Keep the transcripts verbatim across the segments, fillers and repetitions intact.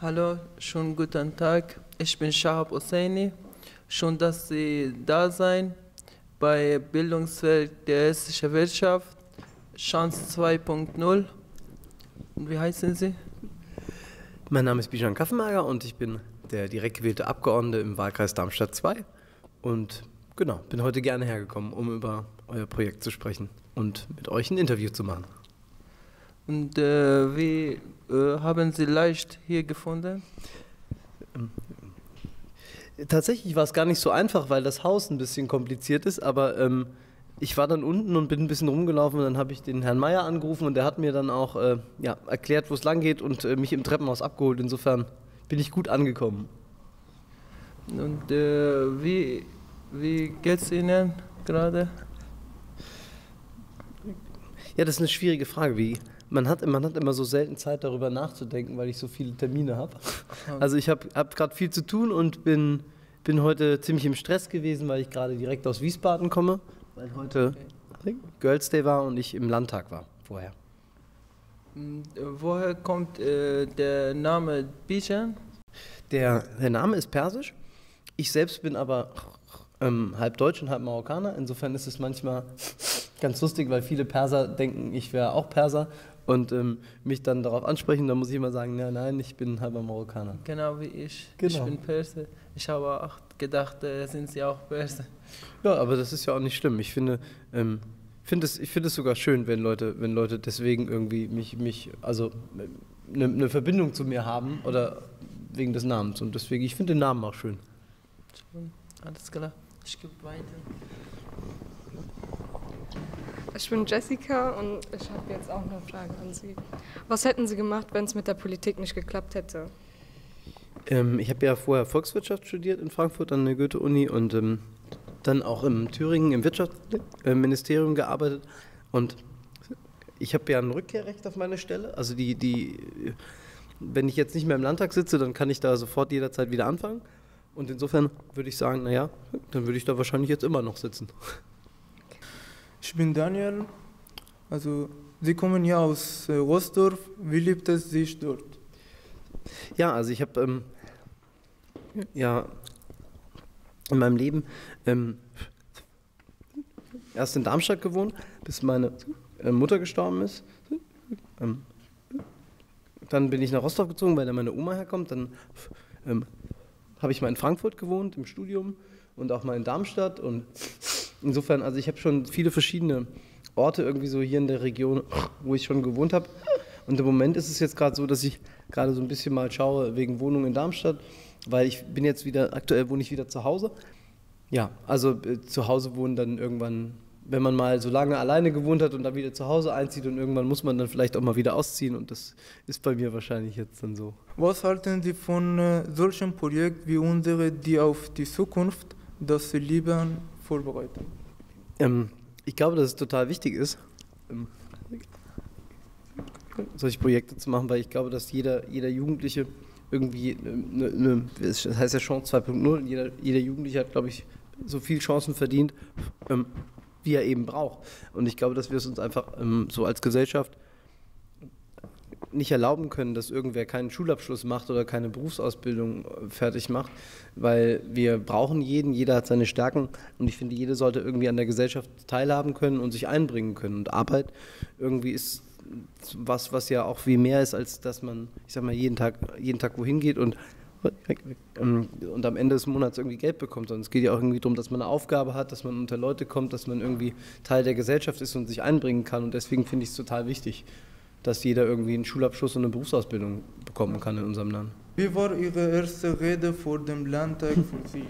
Hallo, schönen guten Tag. Ich bin Shahab Hosseini. Schön, dass Sie da sein bei Bildungswerk der hessischen Wirtschaft, Chance zwei Punkt null. Und wie heißen Sie? Mein Name ist Bijan Kaffenmager und ich bin der direkt gewählte Abgeordnete im Wahlkreis Darmstadt zwei. Und genau, bin heute gerne hergekommen, um über euer Projekt zu sprechen und mit euch ein Interview zu machen. Und äh, wie äh, haben Sie leicht hier gefunden? Ähm, tatsächlich war es gar nicht so einfach, weil das Haus ein bisschen kompliziert ist, aber ähm, ich war dann unten und bin ein bisschen rumgelaufen und dann habe ich den Herrn Meier angerufen und der hat mir dann auch äh, ja, erklärt, wo es lang geht und äh, mich im Treppenhaus abgeholt. Insofern bin ich gut angekommen. Und äh, wie, wie geht es Ihnen gerade? Ja, das ist eine schwierige Frage. Wie, man, hat, man hat immer so selten Zeit, darüber nachzudenken, weil ich so viele Termine habe. Also ich habe hab gerade viel zu tun und bin, bin heute ziemlich im Stress gewesen, weil ich gerade direkt aus Wiesbaden komme, weil heute okay. Girls Day war und ich im Landtag war vorher. Und, äh, woher kommt äh, der Name Bijan? Der, der Name ist persisch. Ich selbst bin aber ähm, halb Deutsch und halb Marokkaner. Insofern ist es manchmal ganz lustig, weil viele Perser denken, ich wäre auch Perser und ähm, mich dann darauf ansprechen. Da muss ich immer sagen, nein, nein, ich bin halber Marokkaner. Genau wie ich. Genau. Ich bin Perser. Ich habe auch gedacht, äh, sind Sie auch Perser. Ja, aber das ist ja auch nicht schlimm. Ich finde, ähm, find es, ich finde es sogar schön, wenn Leute, wenn Leute deswegen irgendwie mich, mich also eine, eine Verbindung zu mir haben oder wegen des Namens. Und deswegen, ich finde den Namen auch schön. Alles klar. Ich gebe weiter. Ich bin Jessica und ich habe jetzt auch eine Frage an Sie. Was hätten Sie gemacht, wenn es mit der Politik nicht geklappt hätte? Ähm, ich habe ja vorher Volkswirtschaft studiert in Frankfurt an der Goethe-Uni und ähm, dann auch in Thüringen im Wirtschaftsministerium gearbeitet. Und ich habe ja ein Rückkehrrecht auf meine Stelle. Also die, die, wenn ich jetzt nicht mehr im Landtag sitze, dann kann ich da sofort jederzeit wieder anfangen. Und insofern würde ich sagen, naja, dann würde ich da wahrscheinlich jetzt immer noch sitzen. Ich bin Daniel, also Sie kommen ja aus äh, Rosdorf, wie lebt es sich dort? Ja, also ich habe ähm, ja in meinem Leben ähm, erst in Darmstadt gewohnt, bis meine äh, Mutter gestorben ist. Ähm, dann bin ich nach Rostock gezogen, weil da meine Oma herkommt. Dann ähm, habe ich mal in Frankfurt gewohnt im Studium und auch mal in Darmstadt und insofern, also ich habe schon viele verschiedene Orte irgendwie so hier in der Region, wo ich schon gewohnt habe. Und im Moment ist es jetzt gerade so, dass ich gerade so ein bisschen mal schaue wegen Wohnung in Darmstadt, weil ich bin jetzt wieder, aktuell wohne ich wieder zu Hause. Ja, also äh, zu Hause wohnen dann irgendwann, wenn man mal so lange alleine gewohnt hat und dann wieder zu Hause einzieht und irgendwann muss man dann vielleicht auch mal wieder ausziehen und das ist bei mir wahrscheinlich jetzt dann so. Was halten Sie von äh, solchen Projekten wie unsere, die auf die Zukunft das Leben vorbereiten? Ähm, ich glaube, dass es total wichtig ist, ähm, solche Projekte zu machen, weil ich glaube, dass jeder, jeder Jugendliche irgendwie, eine, eine, das heißt ja Chance zwei Punkt null, jeder, jeder Jugendliche hat, glaube ich, so viele Chancen verdient, ähm, wie er eben braucht. Und ich glaube, dass wir es uns einfach ähm, so als Gesellschaft nicht erlauben können, dass irgendwer keinen Schulabschluss macht oder keine Berufsausbildung fertig macht, weil wir brauchen jeden, jeder hat seine Stärken und ich finde, jeder sollte irgendwie an der Gesellschaft teilhaben können und sich einbringen können und Arbeit irgendwie ist was, was ja auch viel mehr ist, als dass man, ich sag mal, jeden Tag, jeden Tag wohin geht und und am Ende des Monats irgendwie Geld bekommt, sondern es geht ja auch irgendwie darum, dass man eine Aufgabe hat, dass man unter Leute kommt, dass man irgendwie Teil der Gesellschaft ist und sich einbringen kann und deswegen finde ich es total wichtig, dass jeder irgendwie einen Schulabschluss und eine Berufsausbildung bekommen kann in unserem Land. Wie war Ihre erste Rede vor dem Landtag für Sie?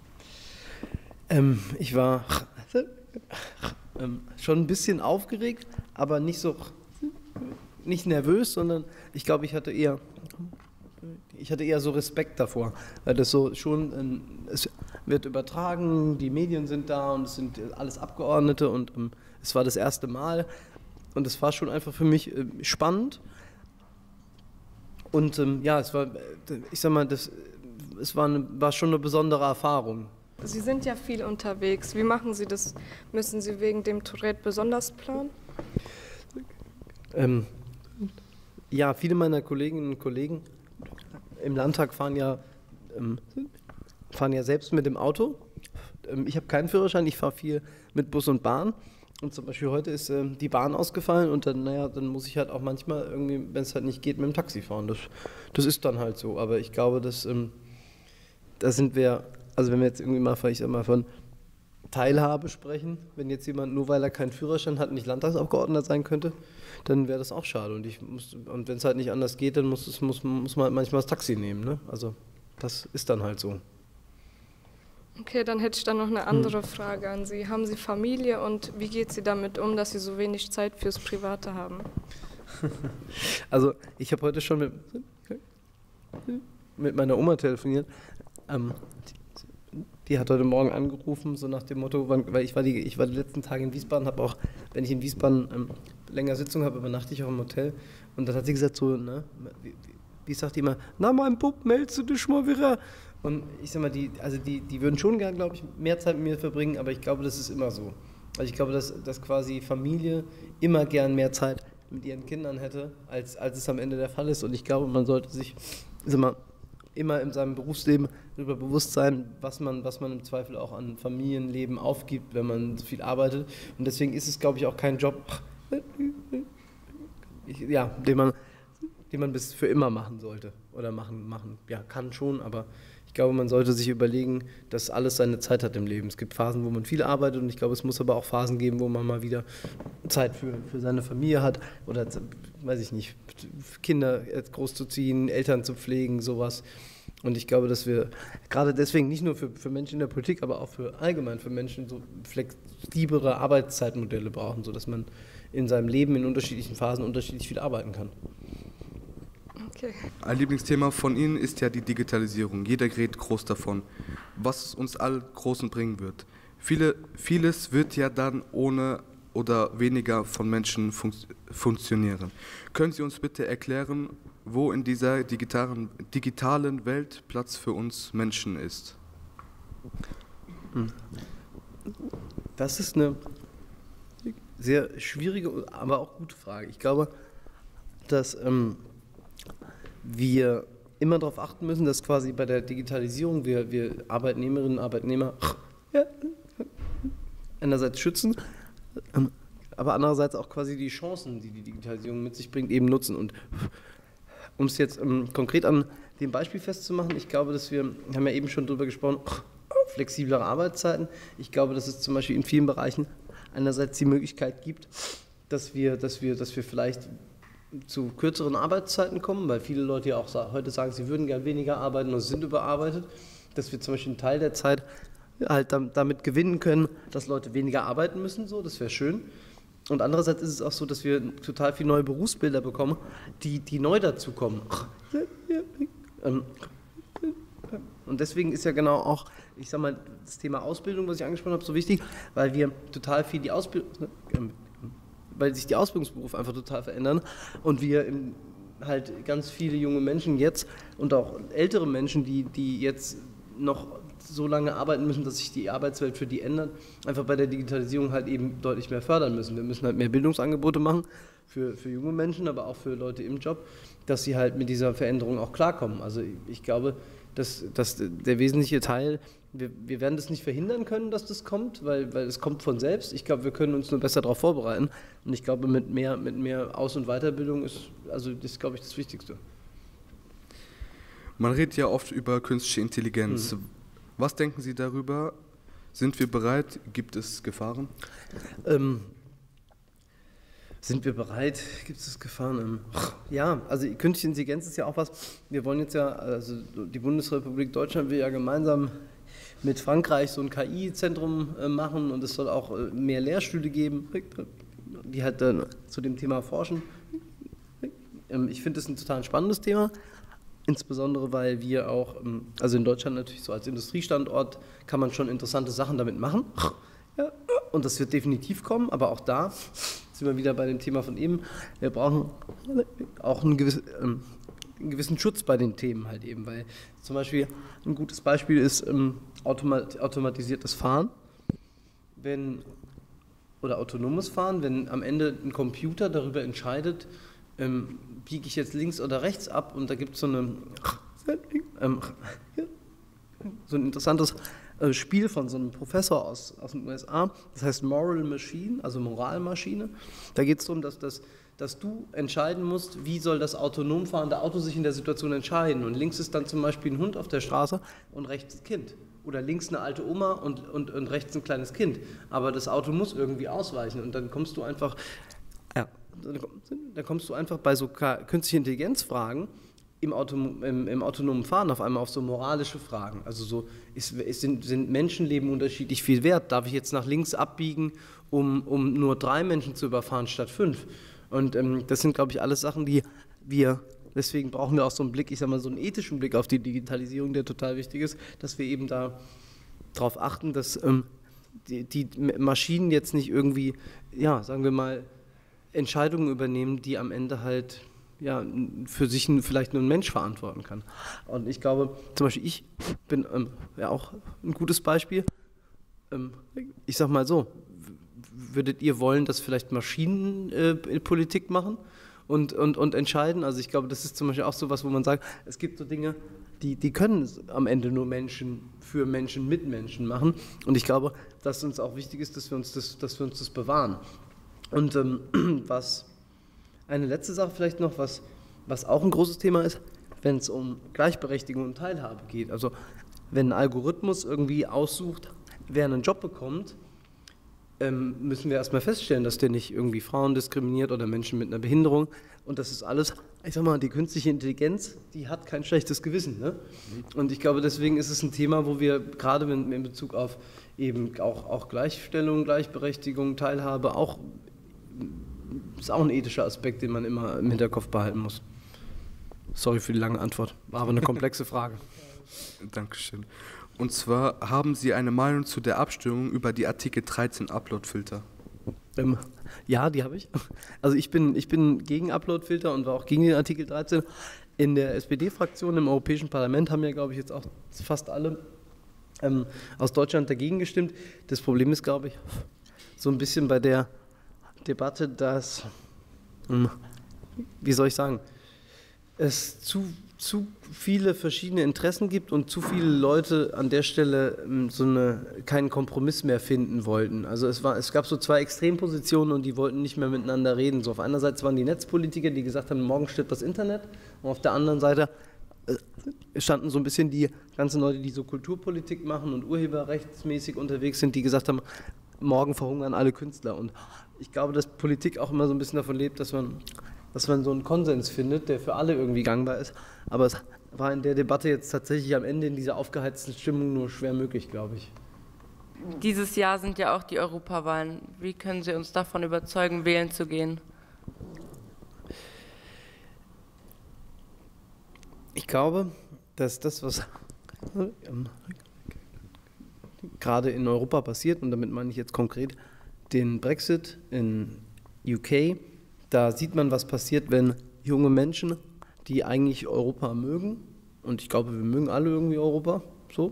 Ähm, ich war ähm, schon ein bisschen aufgeregt, aber nicht so, nicht nervös, sondern ich glaube, ich hatte eher, ich hatte eher so Respekt davor, weil das so schon, ähm, es wird übertragen, die Medien sind da und es sind alles Abgeordnete und ähm, es war das erste Mal. Und es war schon einfach für mich äh, spannend. Und ähm, ja, es war, ich sag mal, das, es war, eine, war schon eine besondere Erfahrung. Sie sind ja viel unterwegs. Wie machen Sie das? Müssen Sie wegen dem Tourette besonders planen? Ähm, ja, viele meiner Kolleginnen und Kollegen im Landtag fahren ja, ähm, fahren ja selbst mit dem Auto. Ähm, ich habe keinen Führerschein, ich fahre viel mit Bus und Bahn. Und zum Beispiel heute ist ähm, die Bahn ausgefallen und dann, naja, dann muss ich halt auch manchmal irgendwie, wenn es halt nicht geht, mit dem Taxi fahren. Das, das ist dann halt so. Aber ich glaube, dass ähm, da sind wir, also wenn wir jetzt irgendwie mal, ich sag mal, von Teilhabe sprechen, wenn jetzt jemand, nur weil er keinen Führerschein hat, nicht Landtagsabgeordneter sein könnte, dann wäre das auch schade. Und, ich muss, und wenn es halt nicht anders geht, dann muss, es, muss, muss man halt manchmal das Taxi nehmen. Ne? Also das ist dann halt so. Okay, dann hätte ich dann noch eine andere Frage an Sie. Haben Sie Familie und wie geht Sie damit um, dass Sie so wenig Zeit fürs Private haben? Also ich habe heute schon mit, mit meiner Oma telefoniert. Ähm, die, die hat heute Morgen angerufen, so nach dem Motto, wann, weil ich war, die, ich war die letzten Tage in Wiesbaden, habe auch, wenn ich in Wiesbaden ähm, länger Sitzung habe, übernachte ich auch im Hotel. Und dann hat sie gesagt so, ne, wie, wie sagt die immer, na mein Bub, meldest du dich mal wieder? Und ich sag mal, die, also die, die würden schon gern, glaube ich, mehr Zeit mit mir verbringen, aber ich glaube, das ist immer so. Also ich glaube, dass, dass quasi Familie immer gern mehr Zeit mit ihren Kindern hätte, als, als es am Ende der Fall ist. Und ich glaube, man sollte sich, ich sag mal, immer in seinem Berufsleben darüber bewusst sein, was man, was man im Zweifel auch an Familienleben aufgibt, wenn man so viel arbeitet. Und deswegen ist es, glaube ich, auch kein Job, ich, ja, den man, den man bis für immer machen sollte. Oder machen, machen, ja, kann schon, aber ich glaube, man sollte sich überlegen, dass alles seine Zeit hat im Leben. Es gibt Phasen, wo man viel arbeitet und ich glaube, es muss aber auch Phasen geben, wo man mal wieder Zeit für, für seine Familie hat oder, weiß ich nicht, Kinder großzuziehen, Eltern zu pflegen, sowas. Und ich glaube, dass wir gerade deswegen nicht nur für, für Menschen in der Politik, aber auch für allgemein für Menschen so flexiblere Arbeitszeitmodelle brauchen, sodass man in seinem Leben in unterschiedlichen Phasen unterschiedlich viel arbeiten kann. Okay. Ein Lieblingsthema von Ihnen ist ja die Digitalisierung. Jeder redet groß davon, was es uns allen Großen bringen wird. Viele, vieles wird ja dann ohne oder weniger von Menschen fun- funktionieren. Können Sie uns bitte erklären, wo in dieser digitalen, digitalen Welt Platz für uns Menschen ist? Das ist eine sehr schwierige, aber auch gute Frage. Ich glaube, dass ähm, wir immer darauf achten müssen, dass quasi bei der Digitalisierung wir, wir Arbeitnehmerinnen und Arbeitnehmer ja, einerseits schützen, aber andererseits auch quasi die Chancen, die die Digitalisierung mit sich bringt, eben nutzen. Und um es jetzt ähm, konkret an dem Beispiel festzumachen, ich glaube, dass wir, wir haben ja eben schon darüber gesprochen, flexiblere Arbeitszeiten. Ich glaube, dass es zum Beispiel in vielen Bereichen einerseits die Möglichkeit gibt, dass wir, dass wir, dass wir vielleicht zu kürzeren Arbeitszeiten kommen, weil viele Leute ja auch heute sagen, sie würden gern weniger arbeiten und sind überarbeitet, dass wir zum Beispiel einen Teil der Zeit halt damit gewinnen können, dass Leute weniger arbeiten müssen, so, das wäre schön. Und andererseits ist es auch so, dass wir total viele neue Berufsbilder bekommen, die, die neu dazukommen. Und deswegen ist ja genau auch, ich sag mal, das Thema Ausbildung, was ich angesprochen habe, so wichtig, weil wir total viel die Ausbildung, weil sich die Ausbildungsberufe einfach total verändern und wir halt ganz viele junge Menschen jetzt und auch ältere Menschen, die, die jetzt noch so lange arbeiten müssen, dass sich die Arbeitswelt für die ändert, einfach bei der Digitalisierung halt eben deutlich mehr fördern müssen. Wir müssen halt mehr Bildungsangebote machen für, für junge Menschen, aber auch für Leute im Job, dass sie halt mit dieser Veränderung auch klarkommen. Also ich glaube, dass, dass der wesentliche Teil, wir, wir werden das nicht verhindern können, dass das kommt, weil, weil es kommt von selbst. Ich glaube, wir können uns nur besser darauf vorbereiten. Und ich glaube, mit mehr, mit mehr Aus- und Weiterbildung ist, also das ist, glaube ich, das Wichtigste. Man redet ja oft über künstliche Intelligenz. Mhm. Was denken Sie darüber? Sind wir bereit? Gibt es Gefahren? Ähm, sind wir bereit? Gibt es Gefahren? Ähm, ja, also künstliche Intelligenz ist ja auch was. Wir wollen jetzt ja, also die Bundesrepublik Deutschland will ja gemeinsam mit Frankreich so ein K I-Zentrum äh, machen und es soll auch äh, mehr Lehrstühle geben, die halt dann zu dem Thema forschen. Ähm, ich finde das ein total spannendes Thema. Insbesondere, weil wir auch, also in Deutschland natürlich so als Industriestandort, kann man schon interessante Sachen damit machen. Ja, und das wird definitiv kommen, aber auch da sind wir wieder bei dem Thema von eben. Wir brauchen auch einen gewissen, ähm, einen gewissen Schutz bei den Themen halt eben, weil zum Beispiel ein gutes Beispiel ist ähm, automat- automatisiertes Fahren. Wenn, oder autonomes Fahren, wenn am Ende ein Computer darüber entscheidet, ähm, biege ich jetzt links oder rechts ab und da gibt es so eine ähm, so ein interessantes äh, Spiel von so einem Professor aus, aus den U S A, das heißt Moral Machine, also Moralmaschine. Da geht es darum, dass, dass, dass du entscheiden musst, wie soll das autonom fahrende Auto sich in der Situation entscheiden. Und links ist dann zum Beispiel ein Hund auf der Straße und rechts ein Kind. Oder links eine alte Oma und, und, und rechts ein kleines Kind. Aber das Auto muss irgendwie ausweichen und dann kommst du einfach, ja, dann kommst du einfach bei so künstlichen Intelligenzfragen im, Auto, im, im autonomen Fahren auf einmal auf so moralische Fragen. Also so, ist, ist, sind, sind Menschenleben unterschiedlich viel wert? Darf ich jetzt nach links abbiegen, um, um nur drei Menschen zu überfahren statt fünf? Und ähm, das sind, glaube ich, alles Sachen, die wir, deswegen brauchen wir auch so einen Blick, ich sage mal so einen ethischen Blick auf die Digitalisierung, der total wichtig ist, dass wir eben da darauf achten, dass ähm, die, die Maschinen jetzt nicht irgendwie, ja, sagen wir mal, Entscheidungen übernehmen, die am Ende halt ja, für sich vielleicht nur ein Mensch verantworten kann. Und ich glaube, zum Beispiel ich bin ähm, ja auch ein gutes Beispiel. Ähm, ich sag mal so, würdet ihr wollen, dass vielleicht Maschinen äh, Politik machen und, und, und entscheiden? Also ich glaube, das ist zum Beispiel auch so was, wo man sagt, es gibt so Dinge, die, die können am Ende nur Menschen für Menschen mit Menschen machen. Und ich glaube, dass uns auch wichtig ist, dass wir uns das, dass wir uns das bewahren. Und ähm, was eine letzte Sache vielleicht noch, was, was auch ein großes Thema ist, wenn es um Gleichberechtigung und Teilhabe geht. Also wenn ein Algorithmus irgendwie aussucht, wer einen Job bekommt, ähm, müssen wir erstmal feststellen, dass der nicht irgendwie Frauen diskriminiert oder Menschen mit einer Behinderung. Und das ist alles, ich sag mal, die künstliche Intelligenz, die hat kein schlechtes Gewissen. Ne? Und ich glaube, deswegen ist es ein Thema, wo wir gerade in, in Bezug auf eben auch, auch Gleichstellung, Gleichberechtigung, Teilhabe auch ist auch ein ethischer Aspekt, den man immer im Hinterkopf behalten muss. Sorry für die lange Antwort, war aber eine komplexe Frage. Dankeschön. Und zwar, haben Sie eine Meinung zu der Abstimmung über die Artikel dreizehn Uploadfilter? Ähm, ja, die habe ich. Also ich bin, ich bin gegen Uploadfilter und war auch gegen den Artikel dreizehn. In der S P D-Fraktion im Europäischen Parlament haben ja, glaube ich, jetzt auch fast alle ähm, aus Deutschland dagegen gestimmt. Das Problem ist, glaube ich, so ein bisschen bei der Debatte, dass, wie soll ich sagen, es zu, zu viele verschiedene Interessen gibt und zu viele Leute an der Stelle so eine, keinen Kompromiss mehr finden wollten. Also es, war, es gab so zwei Extrempositionen und die wollten nicht mehr miteinander reden. So auf einer Seite waren die Netzpolitiker, die gesagt haben, morgen stirbt das Internet, und auf der anderen Seite standen so ein bisschen die ganzen Leute, die so Kulturpolitik machen und urheberrechtsmäßig unterwegs sind, die gesagt haben, morgen verhungern alle Künstler. Und ich glaube, dass Politik auch immer so ein bisschen davon lebt, dass man, dass man so einen Konsens findet, der für alle irgendwie gangbar ist. Aber es war in der Debatte jetzt tatsächlich am Ende in dieser aufgeheizten Stimmung nur schwer möglich, glaube ich. Dieses Jahr sind ja auch die Europawahlen. Wie können Sie uns davon überzeugen, wählen zu gehen? Ich glaube, dass das, was gerade in Europa passiert, und damit meine ich jetzt konkret den Brexit in U K, da sieht man, was passiert, wenn junge Menschen, die eigentlich Europa mögen, und ich glaube, wir mögen alle irgendwie Europa, so,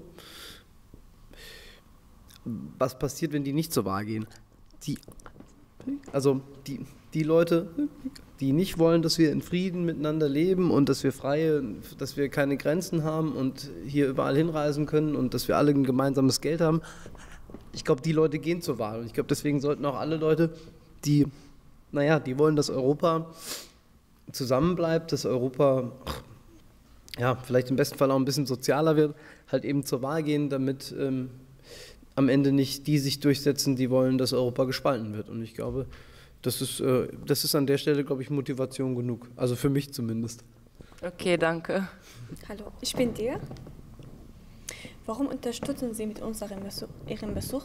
was passiert, wenn die nicht zur Wahl gehen? Die, also die, die Leute, die nicht wollen, dass wir in Frieden miteinander leben und dass wir freie, dass wir keine Grenzen haben und hier überall hinreisen können und dass wir alle ein gemeinsames Geld haben. Ich glaube, die Leute gehen zur Wahl. Und ich glaube, deswegen sollten auch alle Leute, die, naja, die wollen, dass Europa zusammenbleibt, dass Europa, ja, vielleicht im besten Fall auch ein bisschen sozialer wird, halt eben zur Wahl gehen, damit ähm, am Ende nicht die sich durchsetzen, die wollen, dass Europa gespalten wird. Und ich glaube, das ist, äh, das ist an der Stelle, glaube ich, Motivation genug. Also für mich zumindest. Okay, danke. Hallo, ich bin dir. Warum unterstützen Sie mit unserem Besuch, Ihrem Besuch?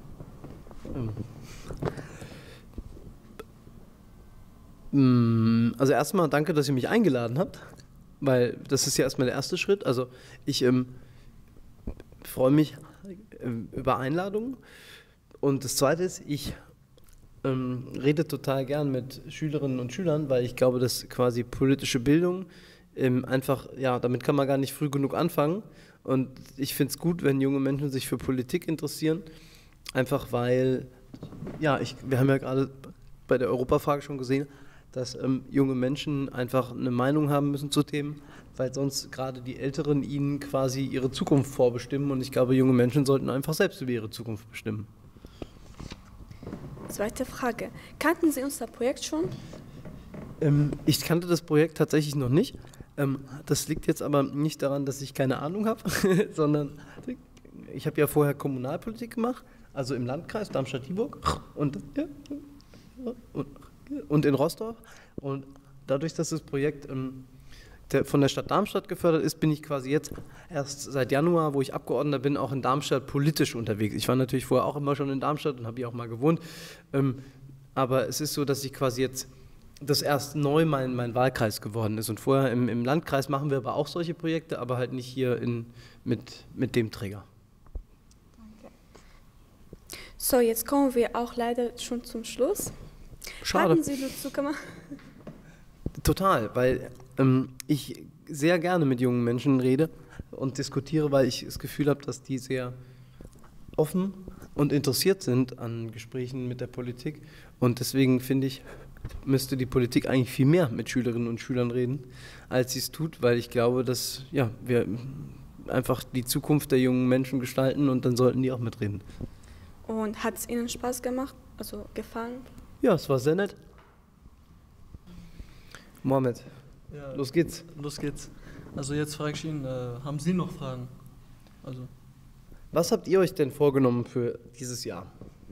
Also erstmal danke, dass ihr mich eingeladen habt, weil das ist ja erstmal der erste Schritt. Also ich ähm, freue mich ähm, über Einladungen. Und das Zweite ist, ich ähm, rede total gern mit Schülerinnen und Schülern, weil ich glaube, dass quasi politische Bildung ähm, einfach, ja, damit kann man gar nicht früh genug anfangen. Und ich finde es gut, wenn junge Menschen sich für Politik interessieren, einfach weil, ja, ich, wir haben ja gerade bei der Europafrage schon gesehen, dass ähm, junge Menschen einfach eine Meinung haben müssen zu Themen, weil sonst gerade die Älteren ihnen quasi ihre Zukunft vorbestimmen. Und ich glaube, junge Menschen sollten einfach selbst über ihre Zukunft bestimmen. Zweite Frage. Kannten Sie unser Projekt schon? Ähm, ich kannte das Projekt tatsächlich noch nicht. Ähm, das liegt jetzt aber nicht daran, dass ich keine Ahnung habe, sondern ich habe ja vorher Kommunalpolitik gemacht, also im Landkreis Darmstadt-Dieburg und, ja, und, und in Roßdorf. Und dadurch, dass das Projekt ähm, der, von der Stadt Darmstadt gefördert ist, bin ich quasi jetzt erst seit Januar, wo ich Abgeordneter bin, auch in Darmstadt politisch unterwegs. Ich war natürlich vorher auch immer schon in Darmstadt und habe hier auch mal gewohnt. Ähm, aber es ist so, dass ich quasi jetzt das erst neu mein, mein Wahlkreis geworden ist. Und vorher im, im Landkreis machen wir aber auch solche Projekte, aber halt nicht hier in, mit, mit dem Träger. Danke. So, jetzt kommen wir auch leider schon zum Schluss. Schade. Haben Sie Lust zu kommen? Total, weil ähm, ich sehr gerne mit jungen Menschen rede und diskutiere, weil ich das Gefühl habe, dass die sehr offen und interessiert sind an Gesprächen mit der Politik. Und deswegen finde ich, müsste die Politik eigentlich viel mehr mit Schülerinnen und Schülern reden, als sie es tut, weil ich glaube, dass ja, wir einfach die Zukunft der jungen Menschen gestalten und dann sollten die auch mitreden. Und hat es Ihnen Spaß gemacht, also gefallen? Ja, es war sehr nett. Mohammed, Ja, los geht's. Los geht's. Also jetzt frage ich ihn, äh, haben Sie noch Fragen? Also Was habt ihr euch denn vorgenommen für dieses Jahr?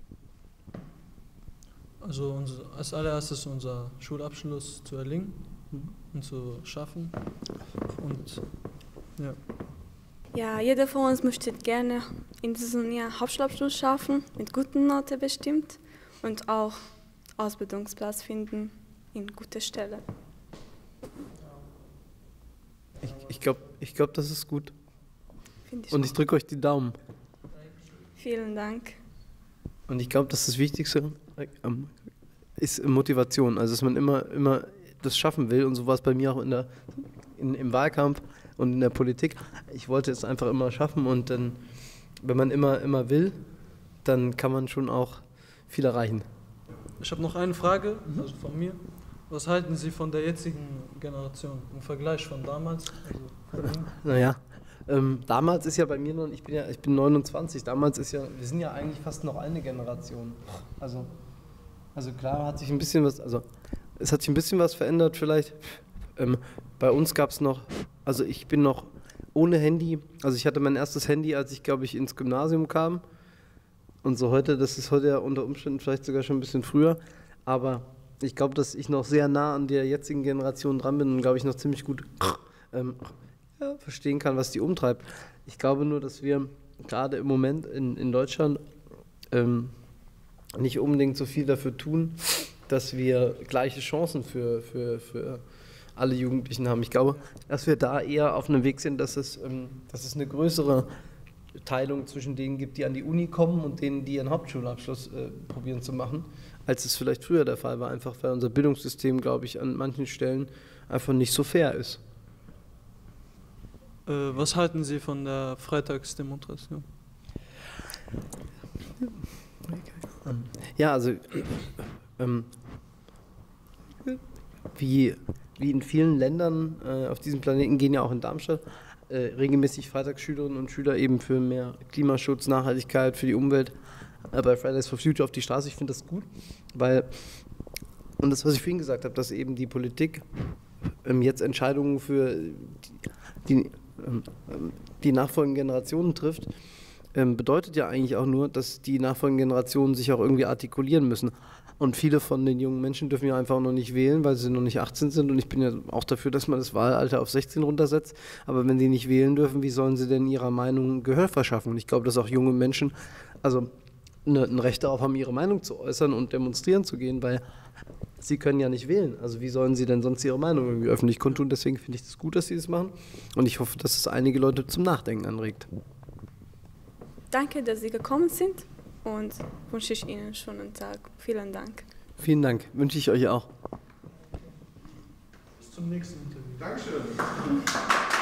Also unser, als allererstes unser Schulabschluss zu erlingen und zu schaffen. Und ja. Ja, jeder von uns möchte gerne in diesem Jahr Hauptschulabschluss schaffen, mit guten Noten bestimmt und auch Ausbildungsplatz finden in guter Stelle. Ich, ich glaube, ich glaub, das ist gut. Finde ich Und auch. ich drücke euch die Daumen. Vielen Dank. Und ich glaube, dass das Wichtigste ähm, ist Motivation. Also, dass man immer, immer das schaffen will. Und so war es bei mir auch in der, in, im Wahlkampf und in der Politik. Ich wollte es einfach immer schaffen. Und dann, wenn man immer, immer will, dann kann man schon auch viel erreichen. Ich habe noch eine Frage, also von mir. Was halten Sie von der jetzigen Generation im Vergleich von damals? Also von Ihnen? Naja, ähm, damals ist ja bei mir noch, ich bin ja, ich bin neunundzwanzig, damals ist ja, wir sind ja eigentlich fast noch eine Generation. Also, also klar hat sich ein bisschen was, also es hat sich ein bisschen was verändert vielleicht. Ähm, bei uns gab es noch, also ich bin noch ohne Handy, also ich hatte mein erstes Handy, als ich glaube ich ins Gymnasium kam. Und so heute, das ist heute ja unter Umständen vielleicht sogar schon ein bisschen früher, aber ich glaube, dass ich noch sehr nah an der jetzigen Generation dran bin und glaube ich noch ziemlich gut ähm, ja, verstehen kann, was die umtreibt. Ich glaube nur, dass wir gerade im Moment in, in Deutschland ähm, nicht unbedingt so viel dafür tun, dass wir gleiche Chancen für, für, für alle Jugendlichen haben. Ich glaube, dass wir da eher auf einem Weg sind, dass es, ähm, dass es eine größere Teilung zwischen denen gibt, die an die Uni kommen und denen, die ihren Hauptschulabschluss äh, probieren zu machen, als es vielleicht früher der Fall war, einfach weil unser Bildungssystem, glaube ich, an manchen Stellen einfach nicht so fair ist. Äh, was halten Sie von der Freitagsdemonstration? Ja, also ähm, wie, wie in vielen Ländern äh, auf diesem Planeten gehen ja auch in Darmstadt äh, regelmäßig Freitagsschülerinnen und Schüler eben für mehr Klimaschutz, Nachhaltigkeit, für die Umwelt äh, bei Fridays for Future auf die Straße. Ich finde das gut, weil, und das, was ich vorhin gesagt habe, dass eben die Politik ähm, jetzt Entscheidungen für die, die, ähm, die nachfolgenden Generationen trifft, ähm, bedeutet ja eigentlich auch nur, dass die nachfolgenden Generationen sich auch irgendwie artikulieren müssen. Und viele von den jungen Menschen dürfen ja einfach noch nicht wählen, weil sie noch nicht achtzehn sind. Und ich bin ja auch dafür, dass man das Wahlalter auf sechzehn runtersetzt. Aber wenn sie nicht wählen dürfen, wie sollen sie denn ihrer Meinung Gehör verschaffen? Und ich glaube, dass auch junge Menschen also eine, ein Recht darauf haben, ihre Meinung zu äußern und demonstrieren zu gehen, weil sie können ja nicht wählen. Also wie sollen sie denn sonst ihre Meinung irgendwie öffentlich kundtun? Deswegen finde ich es das gut, dass sie das machen. Und ich hoffe, dass es einige Leute zum Nachdenken anregt. Danke, dass Sie gekommen sind und wünsche ich Ihnen einen schönen Tag. Vielen Dank. Vielen Dank, wünsche ich euch auch. Bis zum nächsten Interview. Dankeschön.